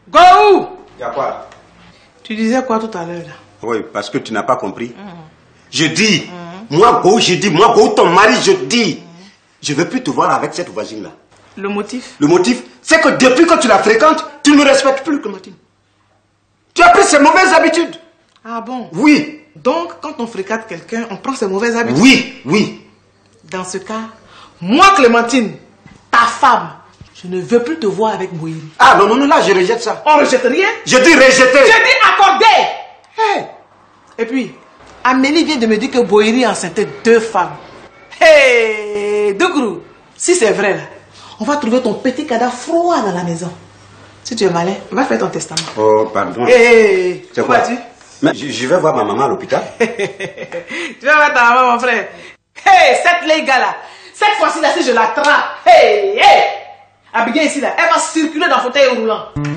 Go! Y'a quoi? Tu disais quoi tout à l'heure là? Oui, parce que tu n'as pas compris. Je dis, moi Go, ton mari, je dis, je ne veux plus te voir avec cette voisine-là. Le motif? Le motif, c'est que depuis que tu la fréquentes, tu ne me respectes plus, Clémentine. Tu as pris ses mauvaises habitudes. Ah bon? Oui. Donc, quand on fréquente quelqu'un, on prend ses mauvaises habitudes? Oui, oui. Dans ce cas, moi, Clémentine, ta femme, je ne veux plus te voir avec Boïri. Ah non, là, je rejette ça. On rejette rien? Je dis rejeter. Je dis accorder. Hey. Et puis, Amélie vient de me dire que Boïri enceintait 2 femmes. Hey, Dougrou, si c'est vrai, là, on va trouver ton petit cadavre froid dans la maison. Si tu es malin, va faire ton testament. Oh, pardon. Hey, c'est quoi? Vas-tu? Mais je vais voir ma maman à l'hôpital. Tu vas voir ta maman, mon frère. Hey, cette les gars là, cette fois-ci là, si je l'attrape, hey, Abigail ici là, elle va circuler dans le fauteuil roulant.